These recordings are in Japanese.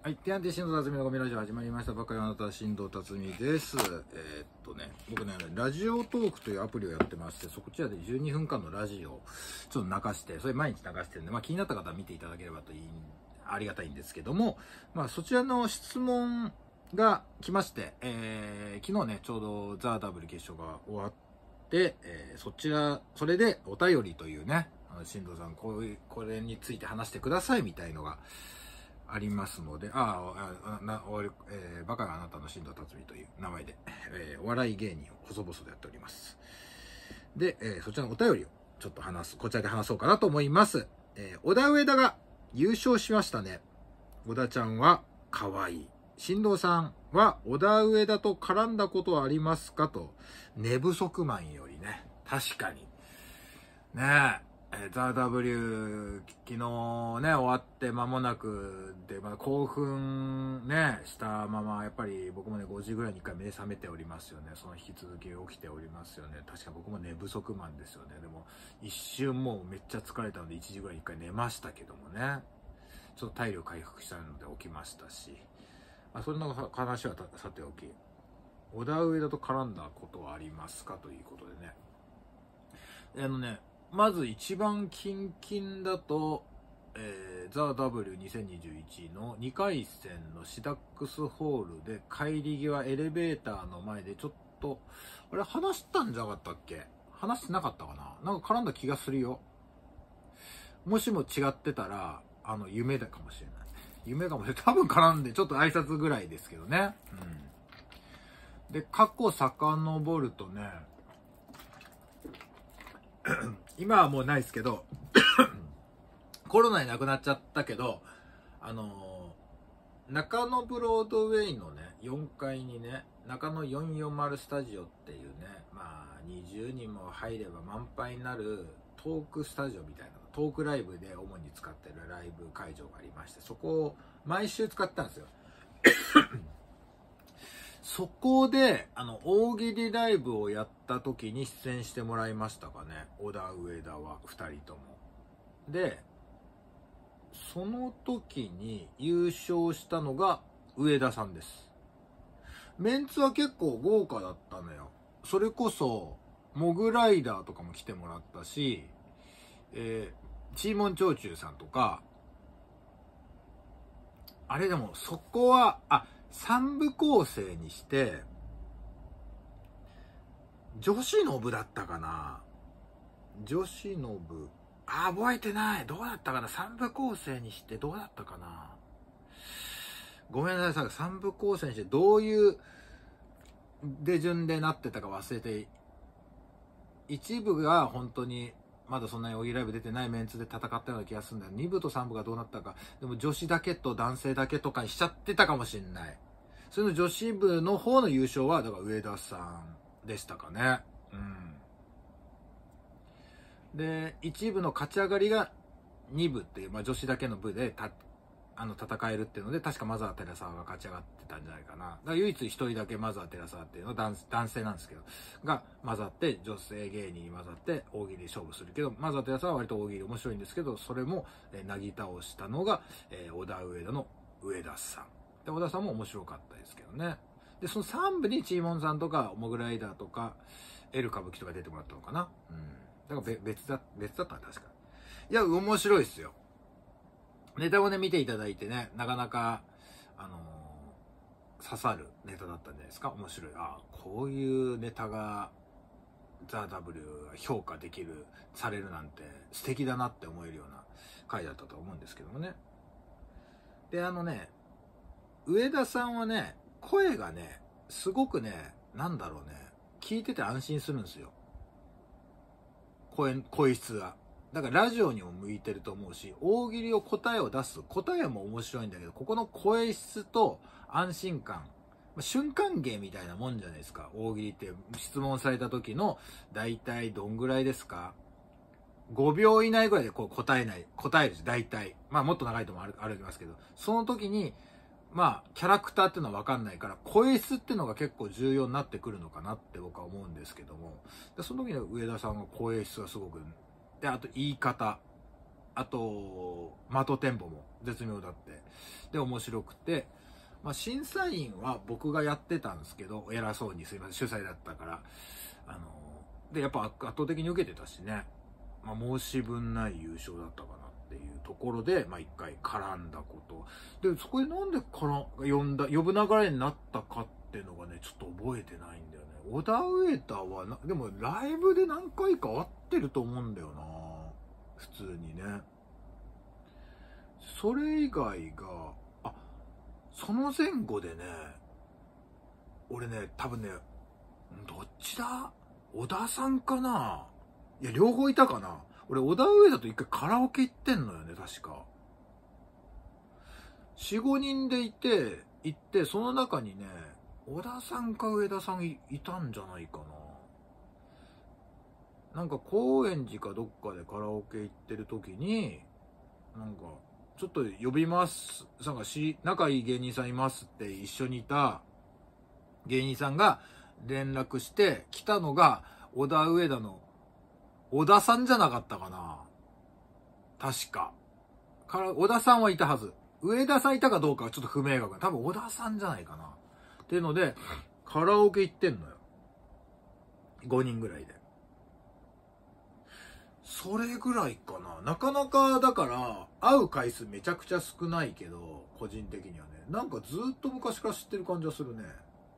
はい。提案で新藤辰巳のゴミラジオ始まりました。ばっかりあなたは新藤辰巳です。僕ね、ラジオトークというアプリをやってまして、そちらで12分間のラジオをちょっと流して、それ毎日流してるんで、気になった方は見ていただければありがたいんですけども、そちらの質問が来まして、昨日ね、ちょうどザ・ダブル決勝が終わって、それでお便りというね、新藤さん、これについて話してくださいみたいのが、ありますので、バカがあなたの新藤辰巳という名前で、お笑い芸人を細々とやっております。で、そちらのお便りをちょっとこちらで話そうかなと思います。小田上田が優勝しましたね。小田ちゃんは可愛い。新藤さんは小田上田と絡んだことはありますかと、寝不足マンよりね、確かに。ねえ。ザ・ W 昨日ね終わって間もなくで、興奮ねしたままやっぱり僕もね5時ぐらいに1回目覚めておりますよね。その引き続き起きておりますよね。確か僕も寝不足マンですよね。でも一瞬もうめっちゃ疲れたので1時ぐらいに1回寝ましたけどもね、ちょっと体力回復したので起きましたし、そんな話はさておき、小田上田と絡んだことはありますかということでね、まず一番近々だと、ザ・ W2021 の2回戦のシダックスホールで帰り際エレベーターの前でちょっと、あれ話したんじゃなかったっけ？話してなかったかな？なんか絡んだ気がするよ。もしも違ってたら、夢だかもしれない。夢かもしれない。多分絡んで、ちょっと挨拶ぐらいですけどね。で、過去遡るとね、今はもうないですけどコロナに亡くなっちゃったけど、中野ブロードウェイのね4階にね、中野440スタジオっていうね、20人も入れば満杯になるトークスタジオみたいなトークライブで主に使ってるライブ会場がありまして、そこを毎週使ってたんですよそこで大喜利ライブをやった時に出演してもらいましたかね、小田上田は2人ともで、その時に優勝したのが上田さんです。メンツは結構豪華だったのよ。それこそモグライダーとかも来てもらったし、チーモン長州さんとか、あれでもそこは3部構成にして女子の部だったかな。女子の部覚えてない。どうだったかな。3部構成にしてどうだったかな。ごめんなさい。3部構成にしてどういう出順でなってたか忘れて、一部が本当にまだそんなに大喜利ライブ出てないメンツで戦ったような気がするんだよ。2部と3部がどうなったか。でも女子だけと男性だけとかにしちゃってたかもしれない。それの女子部の方の優勝はだから上田さんでしたかね。で1部の勝ち上がりが2部っていう、女子だけの部で戦えるっていうので、確かマザー・テレサが勝ち上がってたんじゃないかな。だから唯一1人だけマザー・テレサっていうのは男性なんですけどが混ざって、女性芸人に混ざって大喜利勝負するけど、マザー・テレサは割と大喜利面白いんですけど、それもなぎ倒したのが小田上田の上田さんで、小田さんも面白かったですけどね。でその3部にチーモンさんとかモグライダーとかエル歌舞伎とか出てもらったのかな。だから別だったら確かに。いや面白いですよ。ネタをね見ていただいてね、なかなか刺さるネタだったんじゃないですか。面白い。こういうネタがザ・ W が評価できるされるなんて素敵だなって思えるような回だったと思うんですけどもね。で上田さんはね、声がねすごくね、聞いてて安心するんですよ。声質が。だからラジオにも向いてると思うし、大喜利を答えも面白いんだけど、ここの声質と安心感、瞬間芸みたいなもんじゃないですか。大喜利って質問された時の大体どんぐらいですか、5秒以内ぐらいで答えるし、大体もっと長いともありますけど、その時にキャラクターっていうのは分かんないから、声質っていうのが結構重要になってくるのかなって僕は思うんですけども、でその時の上田さんの声質がすごく、であと言い方あと、マトテンポも絶妙だって。で、面白くて、まあ、審査員は僕がやってたんですけど、偉そうにすいません、主催だったから。で、やっぱ圧倒的に受けてたしね。まあ、申し分ない優勝だったかなっていうところで、まあ、一回絡んだこと。で、そこでなんで呼ぶ流れになったかっていうのがね、ちょっと覚えてないんだよね。オダウエダはでもライブで何回か会ってると思うんだよな。普通にね。それ以外が、その前後でね、俺ね、多分ね、どっちだ？小田さんかな？いや、両方いたかな？俺、小田上田と一回カラオケ行ってんのよね、確か。4、5人で行って、その中にね、小田さんか上田さんいたんじゃないかな。なんか、高円寺かどっかでカラオケ行ってる時に、なんか、ちょっと呼びます。なんか仲いい芸人さんいますって一緒にいた芸人さんが連絡して来たのが、小田上田の小田さんじゃなかったかな。確か。小田さんはいたはず。上田さんいたかどうかはちょっと不明確な。多分小田さんじゃないかな。っていうので、カラオケ行ってんのよ。5人ぐらいで。それぐらいかな。なかなか、だから、会う回数めちゃくちゃ少ないけど、個人的にはね。なんかずっと昔から知ってる感じはするね。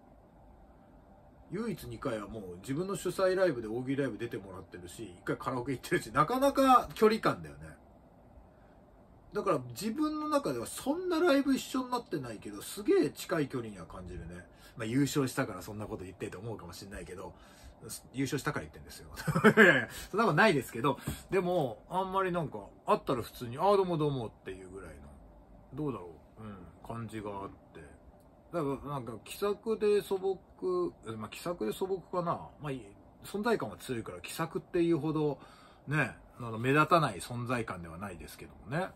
唯一2回はもう自分の主催ライブで大喜利ライブ出てもらってるし、1回カラオケ行ってるし、なかなか距離感だよね。だから自分の中ではそんなライブ一緒になってないけど、すげえ近い距離には感じるね。まあ優勝したからそんなこと言ってと思うかもしれないけど、優勝したから言ってんですよ。いやいや、そんなことないですけど、でも、あんまりなんか、会ったら普通に、どうもどうもっていうぐらいの、どうだろう、感じがあって。だからなんか気さくで素朴、まあ気さくで素朴かな。まあ存在感は強いから気さくっていうほどね、目立たない存在感ではないですけどもね。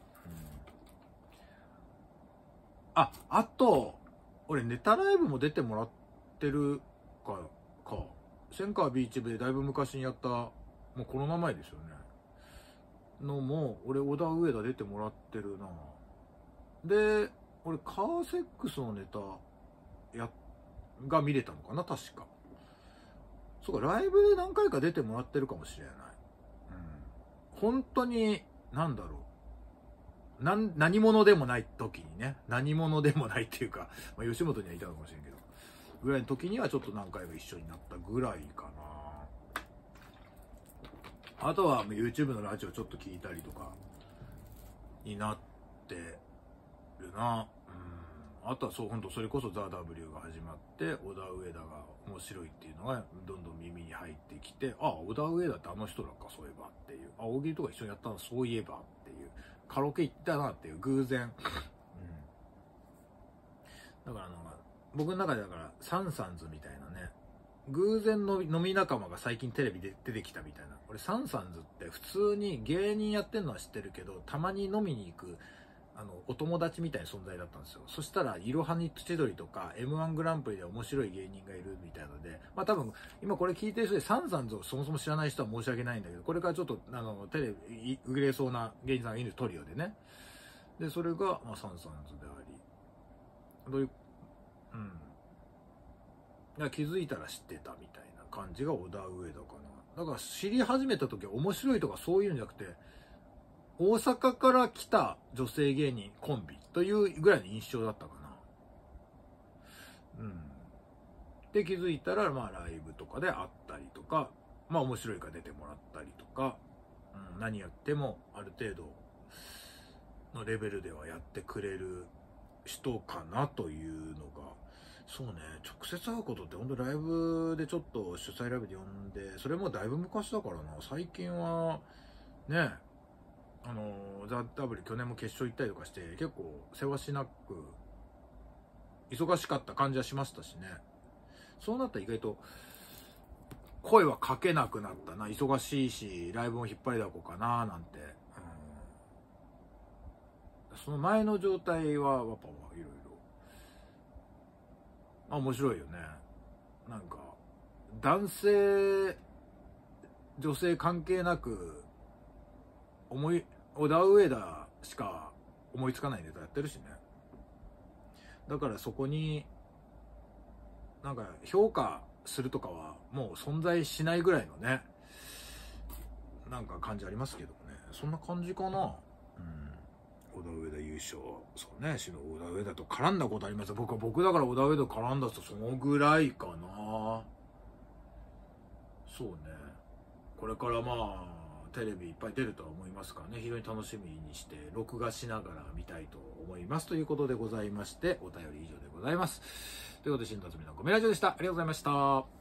あと、俺ネタライブも出てもらってるか。千川ビーチ部でだいぶ昔にやった、もうコロナ前ですよね。のも、俺小田上田出てもらってるな。で、俺カーセックスのネタが見れたのかな、確か。そうか、ライブで何回か出てもらってるかもしれない。本当に、なんだろう。何者でもない時にね、何者でもないっていうか、まあ、吉本にはいたのかもしれんけど、ぐらいの時にはちょっと何回か一緒になったぐらいかな。あとは YouTube のラジオちょっと聞いたりとか、になってるな。あとはそれこそザ・ W が始まって、小田上田が面白いっていうのがどんどん耳に入ってきて、小田上田ってあの人だか、そういえばっていう。大喜利とか一緒にやったのそういえばっていう。カラオケ行ったなっていう偶然。だから僕の中でだからサンサンズみたいなね、偶然の飲み仲間が最近テレビで出てきたみたいな。俺サンサンズって普通に芸人やってるのは知ってるけど、たまに飲みに行くお友達みたいな存在だったんですよ。そしたらいろはに千鳥とか M1 グランプリで面白い芸人がいるみたいなので、まあ多分今これ聞いてる人でサンサンズをそもそも知らない人は申し訳ないんだけど、これからちょっとテレビ売れそうな芸人さんがいるトリオでね。でそれが、まあ、サンサンズであり、どういう気づいたら知ってたみたいな感じが小田上田かな。だから知り始めた時は面白いとかそういうんじゃなくて、大阪から来た女性芸人コンビというぐらいの印象だったかな。で気づいたら、まあライブとかで会ったりとか、まあ面白いから出てもらったりとか、何やってもある程度のレベルではやってくれる人かなというのが、そうね、直接会うことって本当ライブでちょっと主催ライブで呼んで、それもだいぶ昔だからな。最近はね、ザ・ W 去年も決勝行ったりとかして結構せわしなく忙しかった感じはしましたしね。そうなったら意外と声はかけなくなったな。忙しいしライブも引っ張りだこかななんて、その前の状態はやっぱいろいろ面白いよね。なんか男性女性関係なく小田上田しか思いつかないネタやってるしね。だからそこになんか評価するとかはもう存在しないぐらいのね、なんか感じありますけどもね。そんな感じかな。小田上田優勝。そうね、小田上田と絡んだことあります。僕だから小田上田と絡んだとそのぐらいかな。そうね。これからまあ、テレビいっぱい出るとは思いますからね、非常に楽しみにして録画しながら見たいと思いますということでございまして、お便り以上でございます。ということで、新辰巳のごめラジオでした。ありがとうございました。